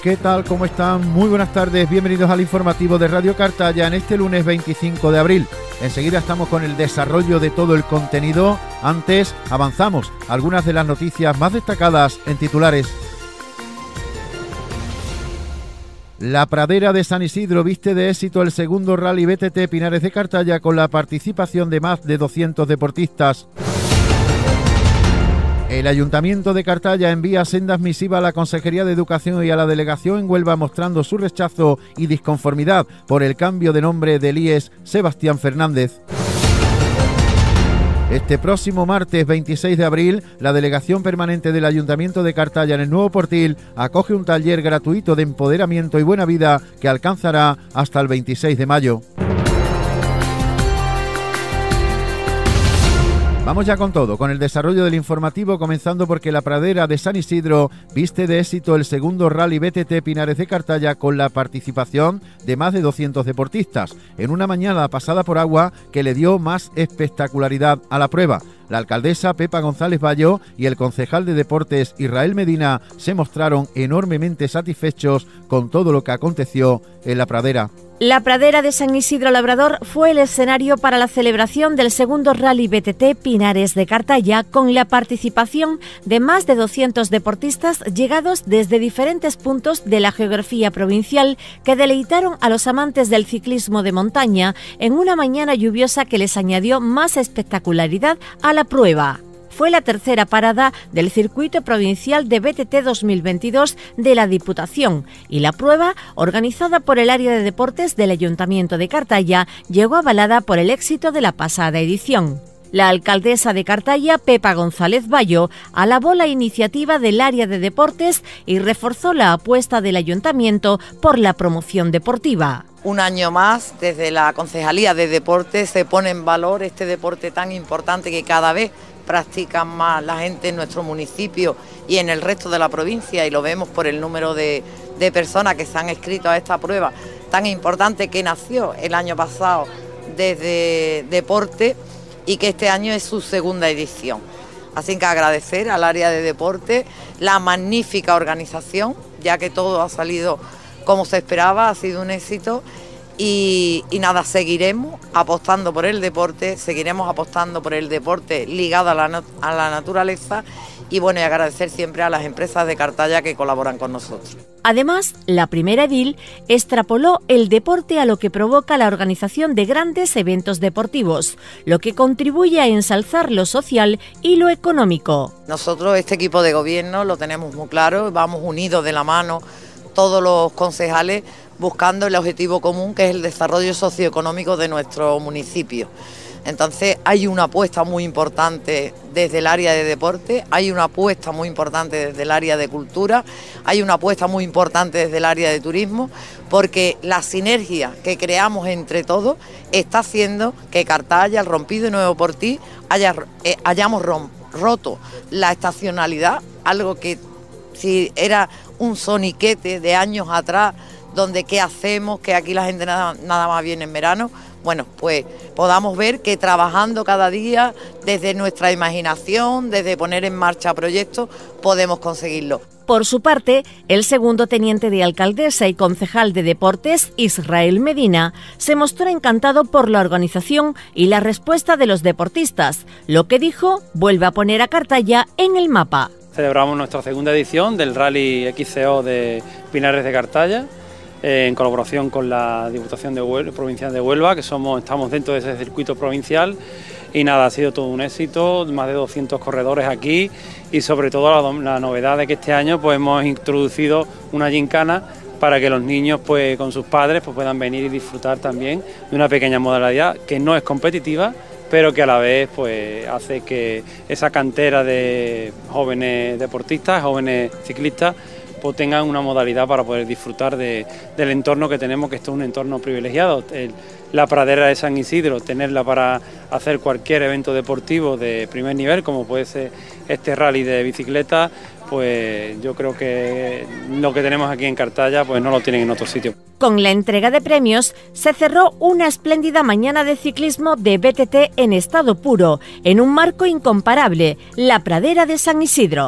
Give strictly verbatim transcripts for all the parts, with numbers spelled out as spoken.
¿qué tal? ¿Cómo están? Muy buenas tardes, bienvenidos al informativo de Radio Cartaya en este lunes veinticinco de abril. Enseguida estamos con el desarrollo de todo el contenido. Antes avanzamos algunas de las noticias más destacadas en titulares. La Pradera de San Isidro viste de éxito el segundo Rally B T T Pinares de Cartaya con la participación de más de doscientos deportistas. El Ayuntamiento de Cartaya envía sendas misivas a la Consejería de Educación y a la Delegación en Huelva mostrando su rechazo y disconformidad por el cambio de nombre del I E S Sebastián Fernández. Este próximo martes veintiséis de abril, la Delegación Permanente del Ayuntamiento de Cartaya en el Nuevo Portil acoge un taller gratuito de empoderamiento y buena vida que alcanzará hasta el veintiséis de mayo. Vamos ya con todo, con el desarrollo del informativo, comenzando porque la Pradera de San Isidro viste de éxito el segundo Rally B T T Pinares de Cartaya con la participación de más de doscientos deportistas, en una mañana pasada por agua que le dio más espectacularidad a la prueba. La alcaldesa Pepa González Bayo y el concejal de Deportes Israel Medina se mostraron enormemente satisfechos con todo lo que aconteció en la pradera. La Pradera de San Isidro Labrador fue el escenario para la celebración del segundo Rally B T T Pinares de Cartaya con la participación de más de doscientos deportistas llegados desde diferentes puntos de la geografía provincial que deleitaron a los amantes del ciclismo de montaña en una mañana lluviosa que les añadió más espectacularidad a la prueba. Fue la tercera parada del circuito provincial de B T T dos mil veintidós de la Diputación y la prueba, organizada por el área de deportes del Ayuntamiento de Cartaya, llegó avalada por el éxito de la pasada edición. La alcaldesa de Cartaya, Pepa González Bayo, alabó la iniciativa del área de deportes y reforzó la apuesta del Ayuntamiento por la promoción deportiva. Un año más, desde la Concejalía de Deportes, se pone en valor este deporte tan importante que cada vez practican más la gente en nuestro municipio y en el resto de la provincia, y lo vemos por el número de, de personas que se han inscrito a esta prueba tan importante que nació el año pasado desde deporte y que este año es su segunda edición. Así que agradecer al área de deporte la magnífica organización, ya que todo ha salido como se esperaba, ha sido un éxito. Y, y nada, seguiremos apostando por el deporte, seguiremos apostando por el deporte ligado a la, a la naturaleza y bueno, y agradecer siempre a las empresas de Cartaya que colaboran con nosotros. Además, la primera edil extrapoló el deporte a lo que provoca la organización de grandes eventos deportivos, lo que contribuye a ensalzar lo social y lo económico. Nosotros, este equipo de gobierno, lo tenemos muy claro, vamos unidos de la mano todos los concejales buscando el objetivo común, que es el desarrollo socioeconómico de nuestro municipio. Entonces hay una apuesta muy importante desde el área de deporte, hay una apuesta muy importante desde el área de cultura, hay una apuesta muy importante desde el área de turismo, porque la sinergia que creamos entre todos está haciendo que Cartaya, el Rompido y Nuevo Portil, haya, eh, hayamos rom, roto la estacionalidad, algo que si era un soniquete de años atrás, donde qué hacemos, que aquí la gente nada, nada más viene en verano, bueno, pues podamos ver que trabajando cada día desde nuestra imaginación, desde poner en marcha proyectos, podemos conseguirlo. Por su parte, el segundo teniente de alcaldesa y concejal de deportes, Israel Medina, se mostró encantado por la organización y la respuesta de los deportistas, lo que dijo vuelve a poner a Cartaya en el mapa. Celebramos nuestra segunda edición del Rally X C O de Pinares de Cartaya, eh, en colaboración con la Diputación de Huelva, Provincial de Huelva, que somos, estamos dentro de ese circuito provincial. Y nada, ha sido todo un éxito, más de doscientos corredores aquí y sobre todo la, la novedad de que este año pues hemos introducido una gincana para que los niños pues con sus padres pues puedan venir y disfrutar también de una pequeña modalidad que no es competitiva, pero que a la vez pues hace que esa cantera de jóvenes deportistas, jóvenes ciclistas, pues tengan una modalidad para poder disfrutar de, del entorno que tenemos, que esto es un entorno privilegiado. El, la pradera de San Isidro, tenerla para hacer cualquier evento deportivo de primer nivel, como puede ser este rally de bicicleta, pues yo creo que lo que tenemos aquí en Cartaya pues no lo tienen en otro sitio. Con la entrega de premios se cerró una espléndida mañana de ciclismo de B T T en estado puro, en un marco incomparable, la pradera de San Isidro.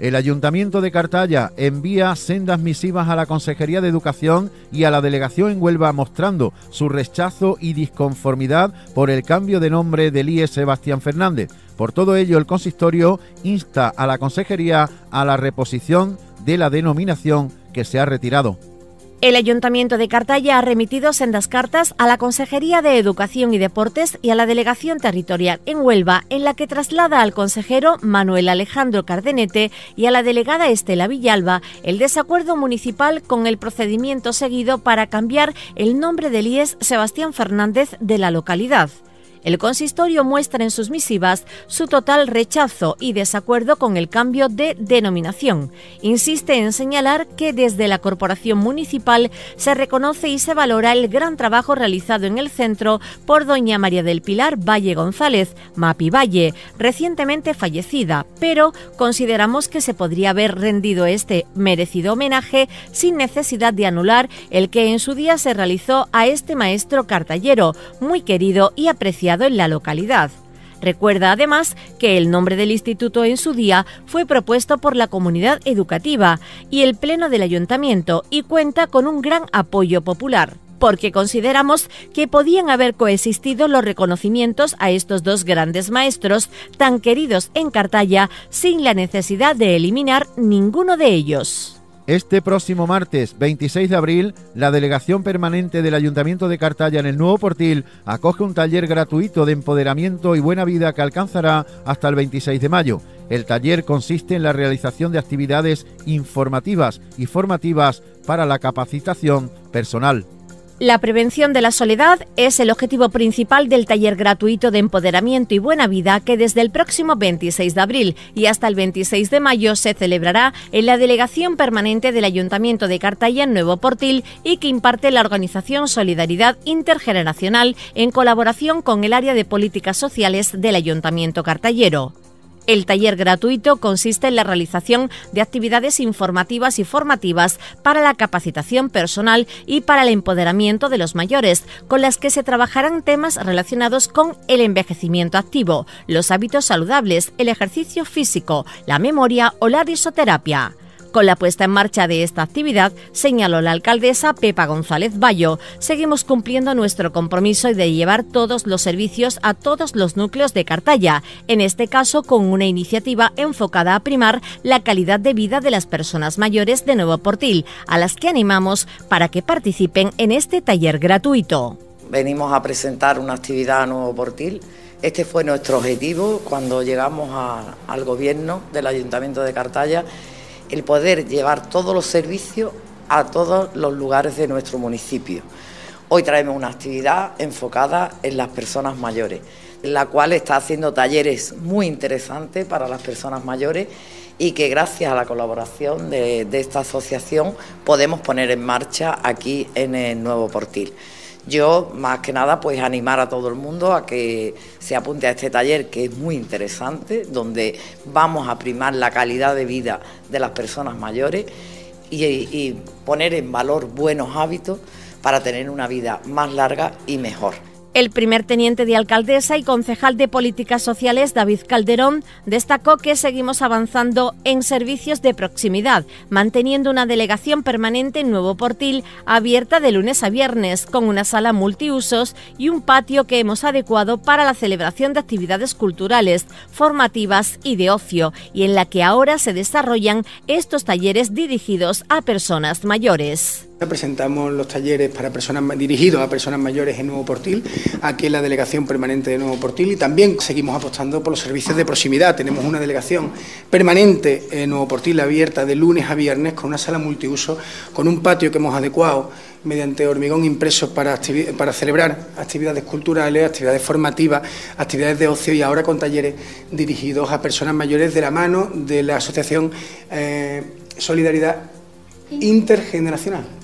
El Ayuntamiento de Cartaya envía sendas misivas a la Consejería de Educación y a la Delegación en Huelva mostrando su rechazo y disconformidad por el cambio de nombre del I E Sebastián Fernández. Por todo ello, el consistorio insta a la Consejería a la reposición de la denominación que se ha retirado. El Ayuntamiento de Cartaya ha remitido sendas cartas a la Consejería de Educación y Deportes y a la Delegación Territorial en Huelva, en la que traslada al consejero Manuel Alejandro Cardenete y a la delegada Estela Villalba el desacuerdo municipal con el procedimiento seguido para cambiar el nombre del I E S Sebastián Fernández de la localidad. El consistorio muestra en sus misivas su total rechazo y desacuerdo con el cambio de denominación. Insiste en señalar que desde la Corporación Municipal se reconoce y se valora el gran trabajo realizado en el centro por doña María del Pilar Valle González, Mapi Valle, recientemente fallecida, pero consideramos que se podría haber rendido este merecido homenaje sin necesidad de anular el que en su día se realizó a este maestro cartayero, muy querido y apreciado en la localidad. Recuerda además que el nombre del instituto en su día fue propuesto por la comunidad educativa y el pleno del ayuntamiento y cuenta con un gran apoyo popular, porque consideramos que podían haber coexistido los reconocimientos a estos dos grandes maestros tan queridos en Cartaya sin la necesidad de eliminar ninguno de ellos. Este próximo martes veintiséis de abril, la Delegación Permanente del Ayuntamiento de Cartaya en el Nuevo Portil acoge un taller gratuito de empoderamiento y buena vida que alcanzará hasta el veintiséis de mayo. El taller consiste en la realización de actividades informativas y formativas para la capacitación personal. La prevención de la soledad es el objetivo principal del taller gratuito de empoderamiento y buena vida que desde el próximo veintiséis de abril y hasta el veintiséis de mayo se celebrará en la Delegación Permanente del Ayuntamiento de Cartaya en Nuevo Portil y que imparte la organización Solidaridad Intergeneracional en colaboración con el área de políticas sociales del Ayuntamiento cartayero. El taller gratuito consiste en la realización de actividades informativas y formativas para la capacitación personal y para el empoderamiento de los mayores, con las que se trabajarán temas relacionados con el envejecimiento activo, los hábitos saludables, el ejercicio físico, la memoria o la risoterapia. Con la puesta en marcha de esta actividad, señaló la alcaldesa Pepa González Bayo, seguimos cumpliendo nuestro compromiso de llevar todos los servicios a todos los núcleos de Cartaya, en este caso con una iniciativa enfocada a primar la calidad de vida de las personas mayores de Nuevo Portil, a las que animamos para que participen en este taller gratuito. Venimos a presentar una actividad a Nuevo Portil. Este fue nuestro objetivo cuando llegamos a, al gobierno del Ayuntamiento de Cartaya, el poder llevar todos los servicios a todos los lugares de nuestro municipio. Hoy traemos una actividad enfocada en las personas mayores, en la cual está haciendo talleres muy interesantes para las personas mayores y que gracias a la colaboración de, de esta asociación podemos poner en marcha aquí en el Nuevo Portil. Yo, más que nada, pues animar a todo el mundo a que se apunte a este taller, que es muy interesante, donde vamos a primar la calidad de vida de las personas mayores y, y poner en valor buenos hábitos para tener una vida más larga y mejor. El primer teniente de alcaldesa y concejal de Políticas Sociales, David Calderón, destacó que seguimos avanzando en servicios de proximidad, manteniendo una delegación permanente en Nuevo Portil abierta de lunes a viernes, con una sala multiusos y un patio que hemos adecuado para la celebración de actividades culturales, formativas y de ocio, y en la que ahora se desarrollan estos talleres dirigidos a personas mayores. Presentamos los talleres para personas dirigidos a personas mayores en Nuevo Portil, aquí en la Delegación Permanente de Nuevo Portil, y también seguimos apostando por los servicios de proximidad. Tenemos una delegación permanente en Nuevo Portil abierta de lunes a viernes con una sala multiuso, con un patio que hemos adecuado mediante hormigón impreso para, para celebrar actividades culturales, actividades formativas, actividades de ocio y ahora con talleres dirigidos a personas mayores de la mano de la Asociación eh, Solidaridad Intergeneracional.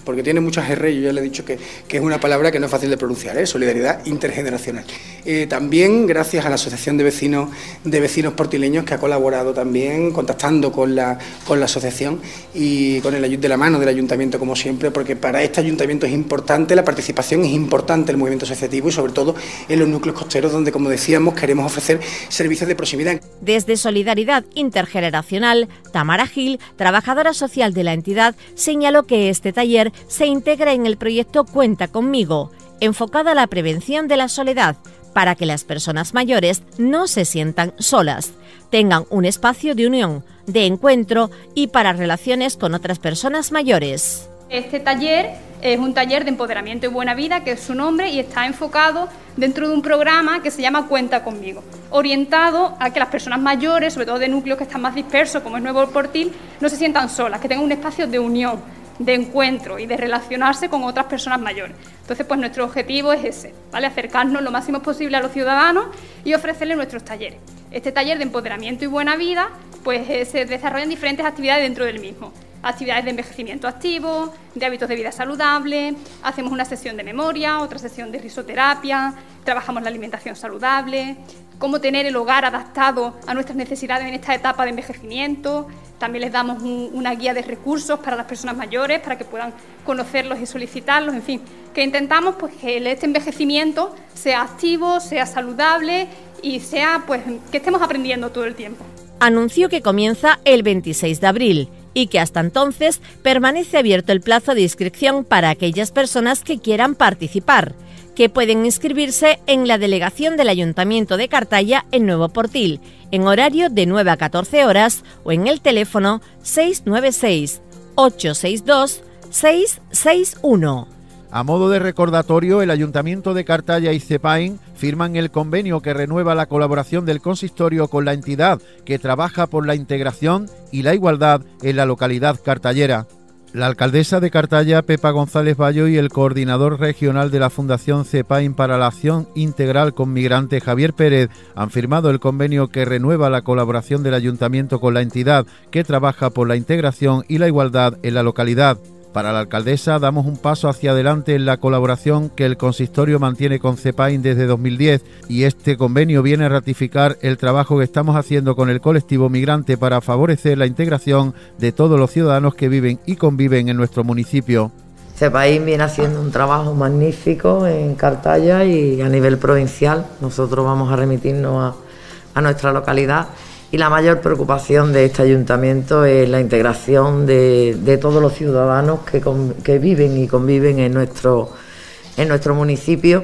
porque tiene muchas erres, yo ya le he dicho que, que es una palabra que no es fácil de pronunciar, ¿eh? Solidaridad intergeneracional. Eh, también gracias a la Asociación de Vecinos de Vecinos Portileños, que ha colaborado también contactando con la, con la asociación y con el de la mano del ayuntamiento, como siempre, porque para este ayuntamiento es importante la participación, es importante el movimiento asociativo y sobre todo en los núcleos costeros, donde, como decíamos, queremos ofrecer servicios de proximidad. Desde Solidaridad Intergeneracional, Tamara Gil, trabajadora social de la entidad, señaló que este taller se integra en el proyecto Cuenta Conmigo, enfocado a la prevención de la soledad, para que las personas mayores no se sientan solas, tengan un espacio de unión, de encuentro y para relaciones con otras personas mayores. Este taller es un taller de empoderamiento y buena vida, que es su nombre, y está enfocado dentro de un programa que se llama Cuenta Conmigo, orientado a que las personas mayores, sobre todo de núcleos que están más dispersos, como es Nuevo Portil, no se sientan solas, que tengan un espacio de unión, de encuentro y de relacionarse con otras personas mayores. Entonces, pues nuestro objetivo es ese, ¿vale? Acercarnos lo máximo posible a los ciudadanos y ofrecerles nuestros talleres. Este taller de empoderamiento y buena vida, pues eh, se desarrollan diferentes actividades dentro del mismo. Actividades de envejecimiento activo, de hábitos de vida saludable, hacemos una sesión de memoria, otra sesión de risoterapia, trabajamos la alimentación saludable, cómo tener el hogar adaptado a nuestras necesidades en esta etapa de envejecimiento. También les damos un, una guía de recursos para las personas mayores, para que puedan conocerlos y solicitarlos, en fin, que intentamos pues que este envejecimiento sea activo, sea saludable y sea pues que estemos aprendiendo todo el tiempo. Anunció que comienza el veintiséis de abril y que hasta entonces permanece abierto el plazo de inscripción para aquellas personas que quieran participar, que pueden inscribirse en la delegación del Ayuntamiento de Cartaya en Nuevo Portil, en horario de nueve a catorce horas o en el teléfono seis nueve seis, ocho seis dos, seis seis uno. A modo de recordatorio, el Ayuntamiento de Cartaya y CEPAIN firman el convenio que renueva la colaboración del consistorio con la entidad que trabaja por la integración y la igualdad en la localidad cartayera. La alcaldesa de Cartaya, Pepa González Bayo, y el coordinador regional de la Fundación CEPAIN para la Acción Integral con Migrantes, Javier Pérez, han firmado el convenio que renueva la colaboración del Ayuntamiento con la entidad que trabaja por la integración y la igualdad en la localidad. Para la alcaldesa, damos un paso hacia adelante en la colaboración que el consistorio mantiene con CEPAIN desde dos mil diez, y este convenio viene a ratificar el trabajo que estamos haciendo con el colectivo migrante para favorecer la integración de todos los ciudadanos que viven y conviven en nuestro municipio. CEPAIN viene haciendo un trabajo magnífico en Cartaya y a nivel provincial. Nosotros vamos a remitirnos a, a nuestra localidad. Y la mayor preocupación de este ayuntamiento es la integración de, de todos los ciudadanos que, con, que viven y conviven en nuestro, en nuestro municipio.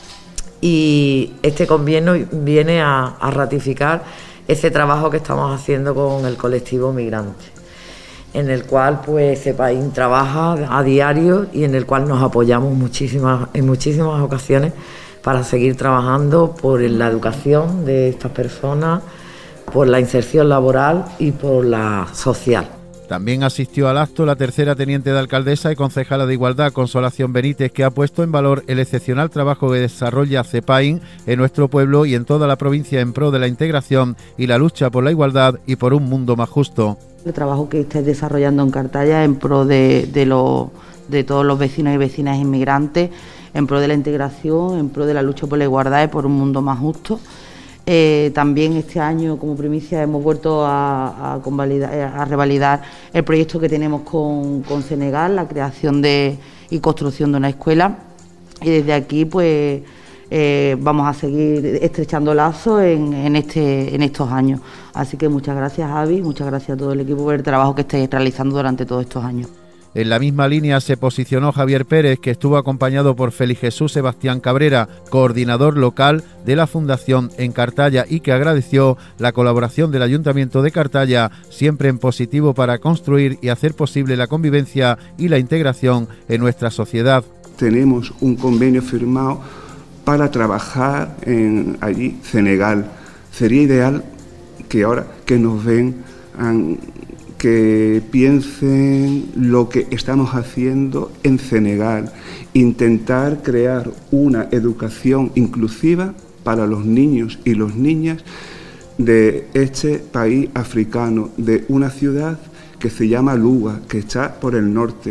Y este convenio viene a, a ratificar ese trabajo que estamos haciendo con el colectivo migrante, en el cual pues CEPAIN trabaja a diario y en el cual nos apoyamos muchísimas, en muchísimas ocasiones para seguir trabajando por la educación de estas personas, por la inserción laboral y por la social. También asistió al acto la tercera teniente de alcaldesa y concejala de Igualdad, Consolación Benítez, que ha puesto en valor el excepcional trabajo que desarrolla CEPAIN en nuestro pueblo y en toda la provincia en pro de la integración y la lucha por la igualdad y por un mundo más justo. El trabajo que estáis desarrollando en Cartaya en pro de, de, lo, de todos los vecinos y vecinas inmigrantes, en pro de la integración, en pro de la lucha por la igualdad y por un mundo más justo. Eh, también este año, como primicia, hemos vuelto a, a, convalidar, a revalidar el proyecto que tenemos con, con Senegal, la creación de, y construcción de una escuela. Y desde aquí, pues, eh, vamos a seguir estrechando lazos en, en, este, en estos años. Así que muchas gracias, Javi, muchas gracias a todo el equipo por el trabajo que estáis realizando durante todos estos años. En la misma línea se posicionó Javier Pérez, que estuvo acompañado por Félix Jesús Sebastián Cabrera, coordinador local de la Fundación en Cartaya, y que agradeció la colaboración del Ayuntamiento de Cartaya, siempre en positivo para construir y hacer posible la convivencia y la integración en nuestra sociedad. Tenemos un convenio firmado para trabajar en allí, Senegal. Sería ideal que ahora que nos ven han, que piensen lo que estamos haciendo en Senegal, intentar crear una educación inclusiva para los niños y las niñas de este país africano, de una ciudad que se llama Luga, que está por el norte,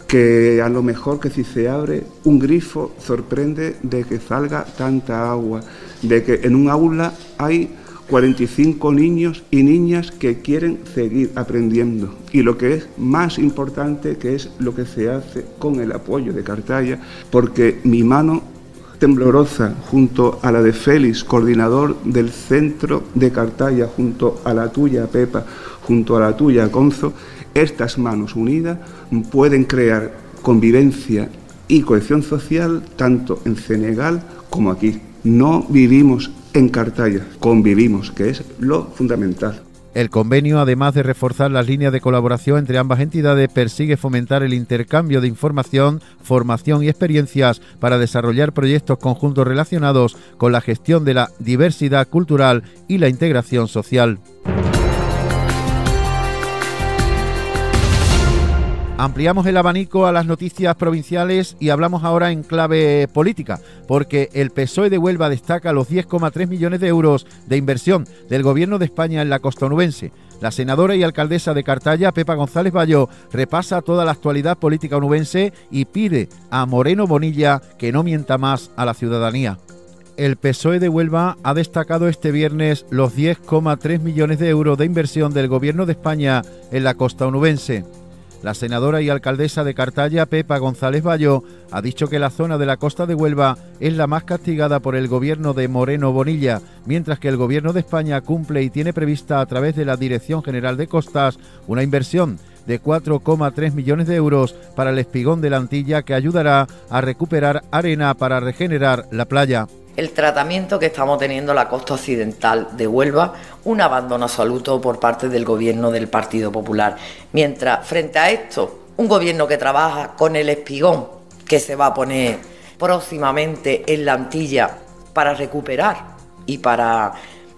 que a lo mejor que si se abre un grifo sorprende de que salga tanta agua, de que en un aula hay cuarenta y cinco niños y niñas que quieren seguir aprendiendo, y lo que es más importante, que es lo que se hace con el apoyo de Cartaya, porque mi mano temblorosa junto a la de Félix, coordinador del centro de Cartaya, junto a la tuya, Pepa, junto a la tuya, Conzo, estas manos unidas pueden crear convivencia y cohesión social tanto en Senegal como aquí. No vivimos en Cartaya, convivimos, que es lo fundamental. El convenio, además de reforzar las líneas de colaboración entre ambas entidades, persigue fomentar el intercambio de información, formación y experiencias para desarrollar proyectos conjuntos relacionados con la gestión de la diversidad cultural y la integración social. Ampliamos el abanico a las noticias provinciales y hablamos ahora en clave política, porque el P S O E de Huelva destaca los diez coma tres millones de euros de inversión del Gobierno de España en la costa onubense. La senadora y alcaldesa de Cartaya, Pepa González Bayo, repasa toda la actualidad política onubense y pide a Moreno Bonilla que no mienta más a la ciudadanía. El P S O E de Huelva ha destacado este viernes los diez coma tres millones de euros de inversión del Gobierno de España en la costa onubense. La senadora y alcaldesa de Cartaya, Pepa González Bayo, ha dicho que la zona de la costa de Huelva es la más castigada por el gobierno de Moreno Bonilla, mientras que el Gobierno de España cumple y tiene prevista a través de la Dirección General de Costas una inversión de cuatro coma tres millones de euros para el espigón de la Antilla, que ayudará a recuperar arena para regenerar la playa. El tratamiento que estamos teniendo en la costa occidental de Huelva, un abandono absoluto por parte del gobierno del Partido Popular. Mientras, frente a esto, un gobierno que trabaja con el espigón que se va a poner próximamente en la Antilla para recuperar y para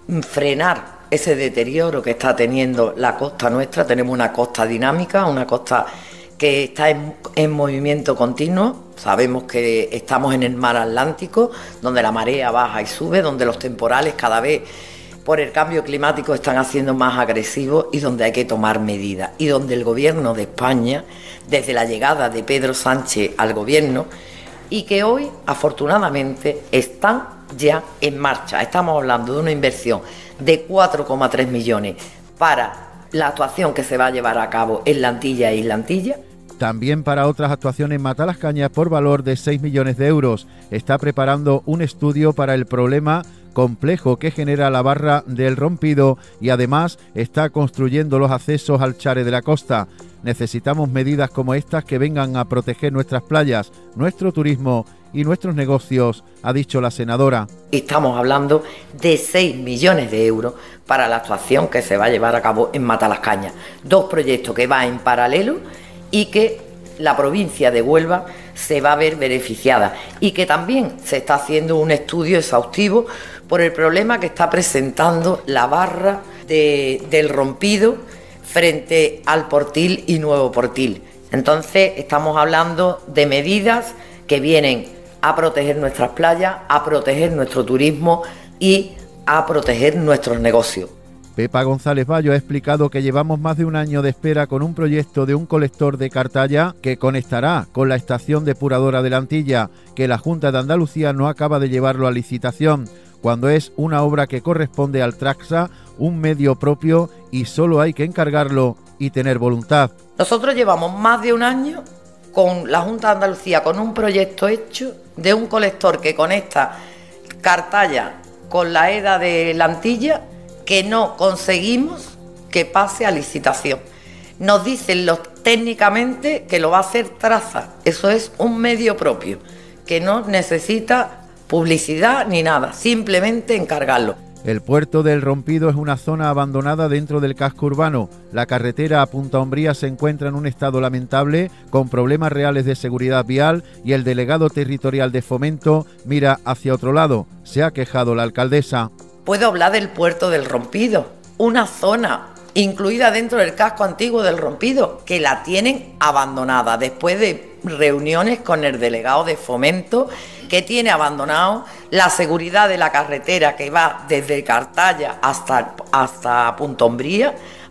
frenar ese deterioro que está teniendo la costa nuestra. Tenemos una costa dinámica, una costa que está en, en movimiento continuo. Sabemos que estamos en el mar Atlántico, donde la marea baja y sube, donde los temporales cada vez por el cambio climático están haciendo más agresivos y donde hay que tomar medidas. Y donde el Gobierno de España, desde la llegada de Pedro Sánchez al Gobierno, y que hoy, afortunadamente, están ya en marcha. Estamos hablando de una inversión de cuatro coma tres millones para la actuación que se va a llevar a cabo en la Antilla e Isla Antilla. También para otras actuaciones en Matalascañas por valor de seis millones de euros. Está preparando un estudio para el problema complejo que genera la barra del Rompido y además está construyendo los accesos al Chare de la Costa. Necesitamos medidas como estas que vengan a proteger nuestras playas, nuestro turismo y nuestros negocios, ha dicho la senadora. Estamos hablando de seis millones de euros para la actuación que se va a llevar a cabo en Matalascañas. Dos proyectos que van en paralelo y que la provincia de Huelva se va a ver beneficiada, y que también se está haciendo un estudio exhaustivo por el problema que está presentando la barra de, del Rompido frente al Portil y Nuevo Portil. Entonces estamos hablando de medidas que vienen a proteger nuestras playas, a proteger nuestro turismo y a proteger nuestros negocios. Pepa González Bayo ha explicado que llevamos más de un año de espera con un proyecto de un colector de Cartaya que conectará con la estación depuradora de la Antilla, que la Junta de Andalucía no acaba de llevarlo a licitación, cuando es una obra que corresponde al Traxa, un medio propio, y solo hay que encargarlo y tener voluntad. Nosotros llevamos más de un año con la Junta de Andalucía con un proyecto hecho de un colector que conecta Cartaya con la E D A de la Antilla, que no conseguimos que pase a licitación. Nos dicen los técnicamente que lo va a hacer Traza. Eso es un medio propio, que no necesita publicidad ni nada, simplemente encargarlo. El puerto del Rompido es una zona abandonada dentro del casco urbano. La carretera a Punta Umbría se encuentra en un estado lamentable, con problemas reales de seguridad vial, y el delegado territorial de Fomento mira hacia otro lado. Se ha quejado la alcaldesa. Puedo hablar del puerto del Rompido, una zona incluida dentro del casco antiguo del Rompido, que la tienen abandonada después de reuniones con el delegado de Fomento, que tiene abandonado la seguridad de la carretera que va desde Cartaya hasta, hasta Punta Umbría,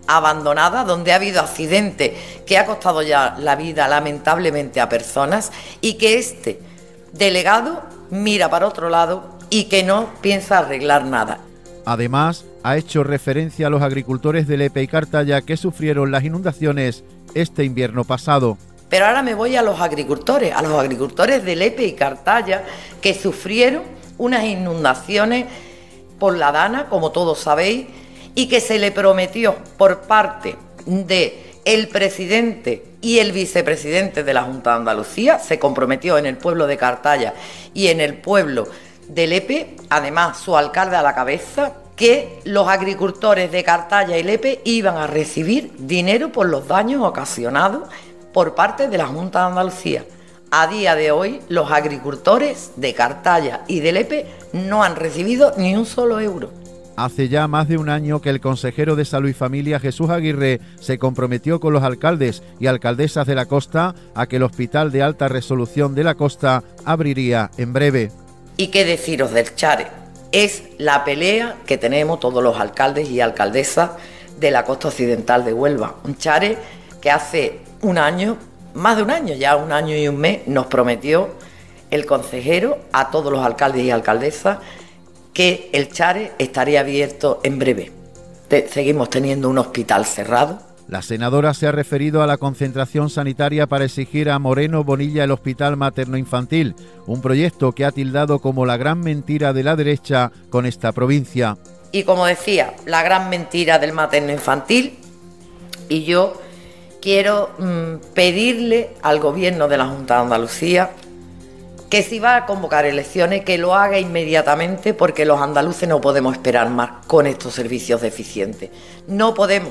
abandonada, donde ha habido accidentes que ha costado ya la vida lamentablemente a personas, y que este delegado mira para otro lado y que no piensa arreglar nada. Además, ha hecho referencia a los agricultores de Lepe y Cartaya que sufrieron las inundaciones este invierno pasado. Pero ahora me voy a los agricultores, a los agricultores de Lepe y Cartaya, que sufrieron unas inundaciones por la Dana, como todos sabéis, y que se le prometió por parte del presidente y el vicepresidente de la Junta de Andalucía, se comprometió en el pueblo de Cartaya y en el pueblo de Lepe, además su alcalde a la cabeza, que los agricultores de Cartaya y Lepe iban a recibir dinero por los daños ocasionados por parte de la Junta de Andalucía. A día de hoy, los agricultores de Cartaya y de Lepe no han recibido ni un solo euro. Hace ya más de un año que el consejero de Salud y Familia, Jesús Aguirre, se comprometió con los alcaldes y alcaldesas de la costa a que el Hospital de Alta Resolución de la Costa abriría en breve. ¿Y qué deciros del Chare? Es la pelea que tenemos todos los alcaldes y alcaldesas de la costa occidental de Huelva. Un Chare que hace un año, más de un año, ya un año y un mes, nos prometió el consejero a todos los alcaldes y alcaldesas que el Chare estaría abierto en breve. Te, seguimos teniendo un hospital cerrado. La senadora se ha referido a la concentración sanitaria para exigir a Moreno Bonilla el Hospital Materno-Infantil, un proyecto que ha tildado como la gran mentira de la derecha con esta provincia. Y como decía, la gran mentira del materno-infantil, y yo quiero mmm, pedirle al gobierno de la Junta de Andalucía que si va a convocar elecciones, que lo haga inmediatamente, porque los andaluces no podemos esperar más con estos servicios deficientes. No podemos.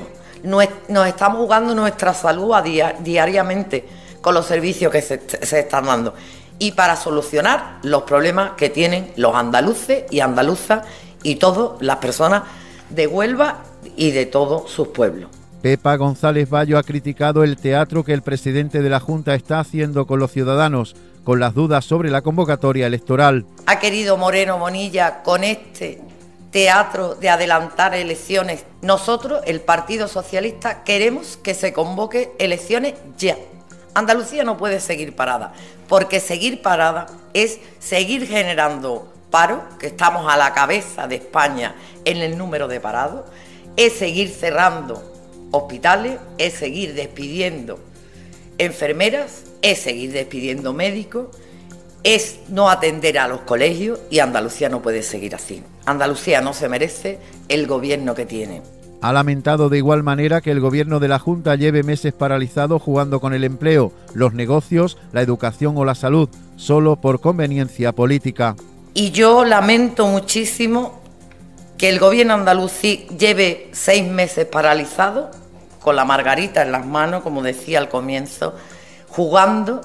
Nos estamos jugando nuestra salud a dia, diariamente con los servicios que se, se están dando. Y para solucionar los problemas que tienen los andaluces y andaluzas y todas las personas de Huelva y de todos sus pueblos. Pepa González Bayo ha criticado el teatro que el presidente de la Junta está haciendo con los ciudadanos, con las dudas sobre la convocatoria electoral. Ha querido Moreno Bonilla con este teatro de adelantar elecciones. Nosotros, el Partido Socialista, queremos que se convoque elecciones ya. Andalucía no puede seguir parada, porque seguir parada es seguir generando paro, que estamos a la cabeza de España en el número de parados, es seguir cerrando hospitales, es seguir despidiendo enfermeras, es seguir despidiendo médicos, es no atender a los colegios, y Andalucía no puede seguir así. Andalucía no se merece el gobierno que tiene. Ha lamentado de igual manera que el gobierno de la Junta lleve meses paralizado jugando con el empleo, los negocios, la educación o la salud, solo por conveniencia política. Y yo lamento muchísimo que el gobierno andaluz lleve seis meses paralizado, con la margarita en las manos, como decía al comienzo, jugando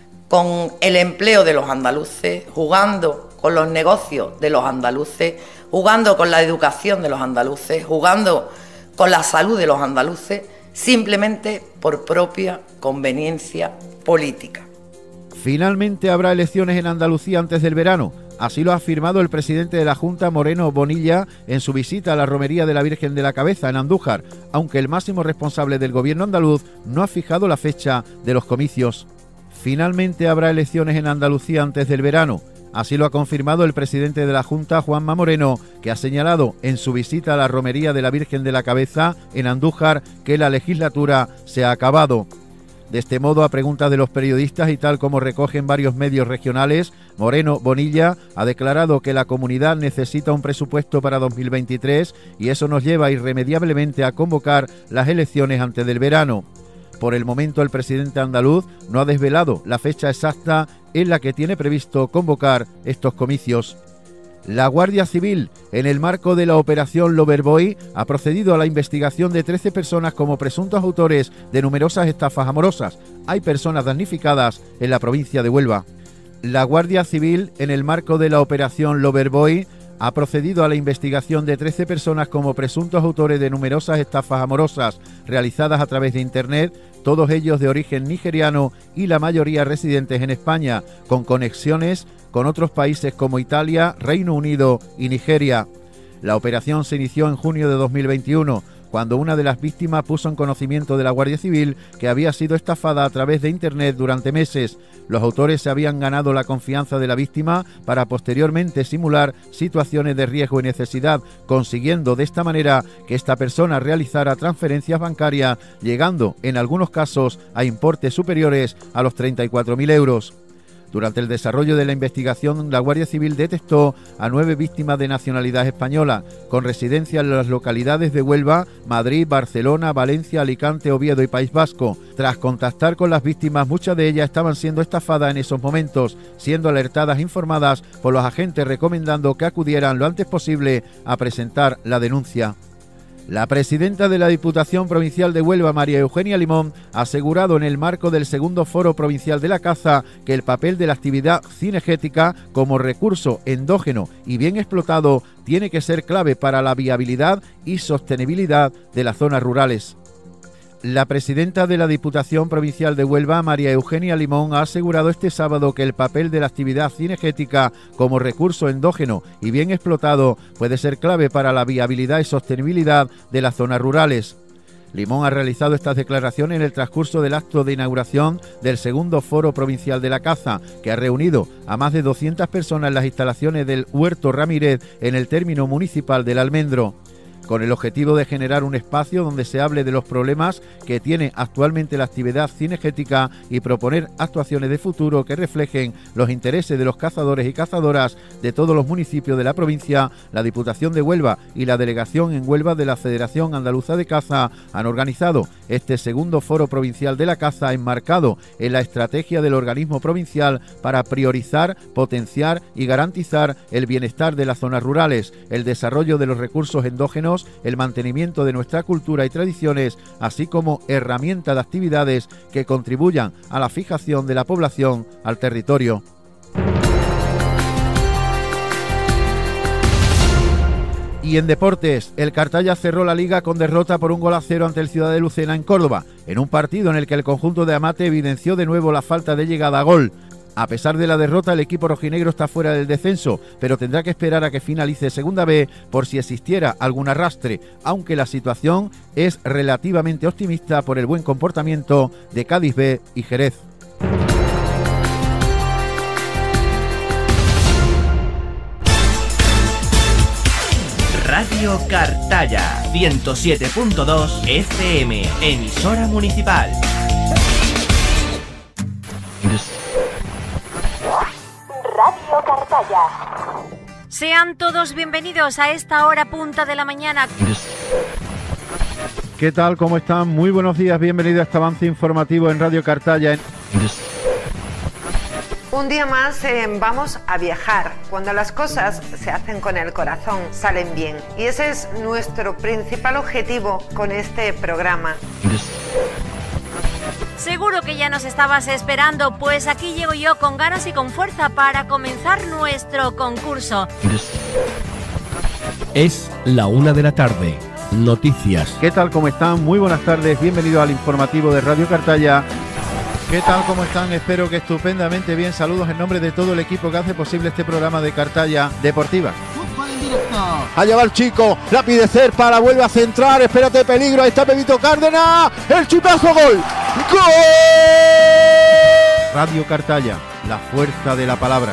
con el empleo de los andaluces, jugando con los negocios de los andaluces, jugando con la educación de los andaluces, jugando con la salud de los andaluces, simplemente por propia conveniencia política. Finalmente habrá elecciones en Andalucía antes del verano. Así lo ha afirmado el presidente de la Junta, Moreno Bonilla, en su visita a la romería de la Virgen de la Cabeza, en Andújar, aunque el máximo responsable del gobierno andaluz no ha fijado la fecha de los comicios. Finalmente habrá elecciones en Andalucía antes del verano. Así lo ha confirmado el presidente de la Junta, Juanma Moreno, que ha señalado en su visita a la romería de la Virgen de la Cabeza, en Andújar, que la legislatura se ha acabado. De este modo, a preguntas de los periodistas y tal como recogen varios medios regionales, Moreno Bonilla ha declarado que la comunidad necesita un presupuesto para dos mil veintitrés y eso nos lleva irremediablemente a convocar las elecciones antes del verano. Por el momento, el presidente andaluz no ha desvelado la fecha exacta en la que tiene previsto convocar estos comicios. La Guardia Civil, en el marco de la operación Loverboy, ha procedido a la investigación de trece personas como presuntos autores de numerosas estafas amorosas. Hay personas damnificadas en la provincia de Huelva. La Guardia Civil, en el marco de la operación Loverboy, ha procedido a la investigación de trece personas como presuntos autores de numerosas estafas amorosas realizadas a través de Internet, todos ellos de origen nigeriano y la mayoría residentes en España, con conexiones con otros países como Italia, Reino Unido y Nigeria. La operación se inició en junio de dos mil veintiuno. cuando una de las víctimas puso en conocimiento de la Guardia Civil que había sido estafada a través de Internet durante meses. Los autores se habían ganado la confianza de la víctima para posteriormente simular situaciones de riesgo y necesidad, consiguiendo de esta manera que esta persona realizara transferencias bancarias, llegando en algunos casos a importes superiores a los treinta y cuatro mil euros. Durante el desarrollo de la investigación, la Guardia Civil detectó a nueve víctimas de nacionalidad española, con residencia en las localidades de Huelva, Madrid, Barcelona, Valencia, Alicante, Oviedo y País Vasco. Tras contactar con las víctimas, muchas de ellas estaban siendo estafadas en esos momentos, siendo alertadas e informadas por los agentes recomendando que acudieran lo antes posible a presentar la denuncia. La presidenta de la Diputación Provincial de Huelva, María Eugenia Limón, ha asegurado en el marco del segundo Foro Provincial de la Caza que el papel de la actividad cinegética como recurso endógeno y bien explotado tiene que ser clave para la viabilidad y sostenibilidad de las zonas rurales. La presidenta de la Diputación Provincial de Huelva, María Eugenia Limón, ha asegurado este sábado que el papel de la actividad cinegética como recurso endógeno y bien explotado puede ser clave para la viabilidad y sostenibilidad de las zonas rurales. Limón ha realizado estas declaraciones en el transcurso del acto de inauguración del segundo Foro Provincial de la Caza, que ha reunido a más de doscientas personas en las instalaciones del Huerto Ramírez en el término municipal del Almendro, con el objetivo de generar un espacio donde se hable de los problemas que tiene actualmente la actividad cinegética y proponer actuaciones de futuro que reflejen los intereses de los cazadores y cazadoras de todos los municipios de la provincia. La Diputación de Huelva y la Delegación en Huelva de la Federación Andaluza de Caza han organizado este segundo Foro Provincial de la Caza, enmarcado en la estrategia del organismo provincial para priorizar, potenciar y garantizar el bienestar de las zonas rurales, el desarrollo de los recursos endógenos, el mantenimiento de nuestra cultura y tradiciones, así como herramientas de actividades que contribuyan a la fijación de la población al territorio. Y en deportes, el Cartaya cerró la liga con derrota por un gol a cero ante el Ciudad de Lucena en Córdoba, en un partido en el que el conjunto de Amate evidenció de nuevo la falta de llegada a gol. A pesar de la derrota, el equipo rojinegro está fuera del descenso, pero tendrá que esperar a que finalice Segunda B por si existiera algún arrastre, aunque la situación es relativamente optimista por el buen comportamiento de Cádiz B y Jerez. Radio Cartaya, ciento siete punto dos F M, emisora municipal. Radio Cartaya. Sean todos bienvenidos a esta hora punta de la mañana. ¿Qué tal? ¿Cómo están? Muy buenos días, bienvenidos a este avance informativo en Radio Cartaya. Un día más eh, vamos a viajar. Cuando las cosas se hacen con el corazón, salen bien. Y ese es nuestro principal objetivo con este programa. Seguro que ya nos estabas esperando, pues aquí llego yo con ganas y con fuerza para comenzar nuestro concurso. Es la una de la tarde. Noticias. ¿Qué tal? ¿Cómo están? Muy buenas tardes. Bienvenidos al informativo de Radio Cartaya. ¿Qué tal? ¿Cómo están? Espero que estupendamente bien. Saludos en nombre de todo el equipo que hace posible este programa de Cartaya Deportiva. Allá va el chico, la pide Cerpa, vuelve a centrar, espérate peligro, ahí está Pepito Cárdenas, el chipazo, gol, ¡gol! Radio Cartaya, la fuerza de la palabra.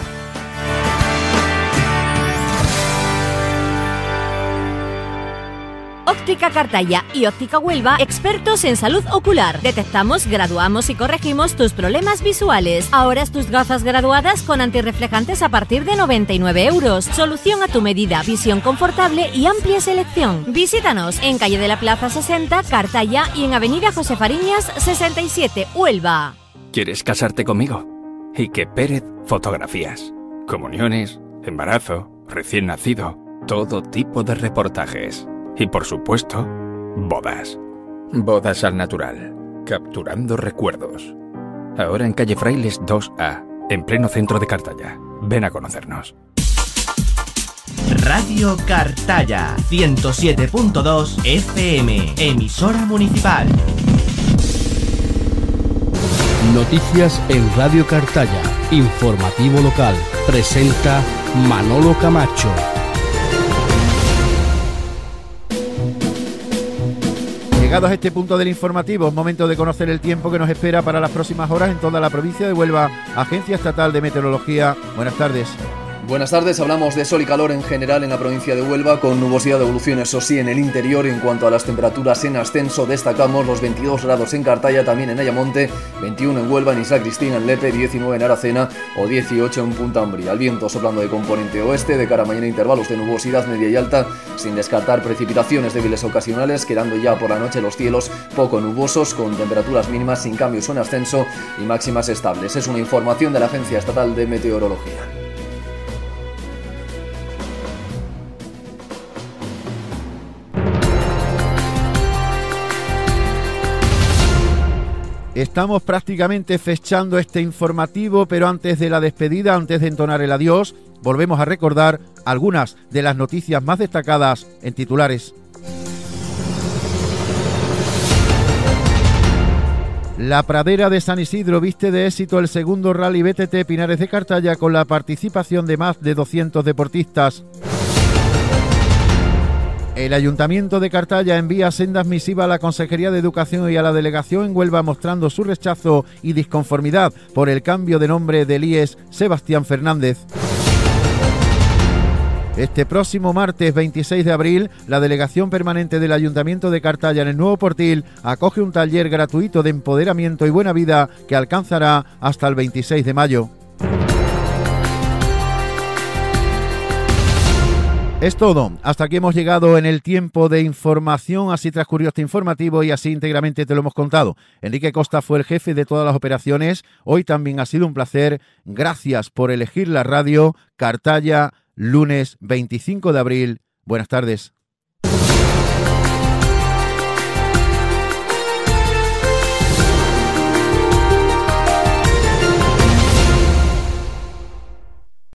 Óptica Cartaya y Óptica Huelva, expertos en salud ocular. Detectamos, graduamos y corregimos tus problemas visuales. Ahora tus gafas graduadas con antirreflejantes a partir de noventa y nueve euros. Solución a tu medida, visión confortable y amplia selección. Visítanos en calle de la Plaza sesenta, Cartaya, y en avenida José Fariñas sesenta y siete, Huelva. ¿Quieres casarte conmigo? Ike Pérez Fotografías. Comuniones, embarazo, recién nacido, todo tipo de reportajes. Y por supuesto, bodas. Bodas al natural, capturando recuerdos. Ahora en calle Frailes dos A, en pleno centro de Cartaya. Ven a conocernos. Radio Cartaya, ciento siete punto dos F M, emisora municipal. Noticias en Radio Cartaya, informativo local. Presenta Manolo Camacho. Llegados a este punto del informativo, es momento de conocer el tiempo que nos espera para las próximas horas en toda la provincia de Huelva. Agencia Estatal de Meteorología, buenas tardes. Buenas tardes, hablamos de sol y calor en general en la provincia de Huelva, con nubosidad de evolución, eso sí, en el interior. En cuanto a las temperaturas en ascenso, destacamos los veintidós grados en Cartaya, también en Ayamonte, veintiuno en Huelva, en Isla Cristina, en Lepe, diecinueve en Aracena o dieciocho en Punta Umbría. El viento soplando de componente oeste, de cara a mañana intervalos de nubosidad media y alta, sin descartar precipitaciones débiles ocasionales, quedando ya por la noche los cielos poco nubosos, con temperaturas mínimas sin cambios o en ascenso y máximas estables. Es una información de la Agencia Estatal de Meteorología. Estamos prácticamente fechando este informativo, pero antes de la despedida, antes de entonar el adiós, volvemos a recordar algunas de las noticias más destacadas en titulares. La pradera de San Isidro viste de éxito el segundo Rally B T T Pinares de Cartaya con la participación de más de doscientos deportistas. El Ayuntamiento de Cartaya envía sendas misivas a la Consejería de Educación y a la Delegación en Huelva mostrando su rechazo y disconformidad por el cambio de nombre del I E S Sebastián Fernández. Este próximo martes veintiséis de abril, la Delegación Permanente del Ayuntamiento de Cartaya en el Nuevo Portil acoge un taller gratuito de empoderamiento y buena vida que alcanzará hasta el veintiséis de mayo. Es todo, hasta aquí hemos llegado en el tiempo de información, así transcurrió este informativo y así íntegramente te lo hemos contado. Enrique Costa fue el jefe de todas las operaciones, hoy también ha sido un placer, gracias por elegir la radio. Cartaya, lunes veinticinco de abril, buenas tardes.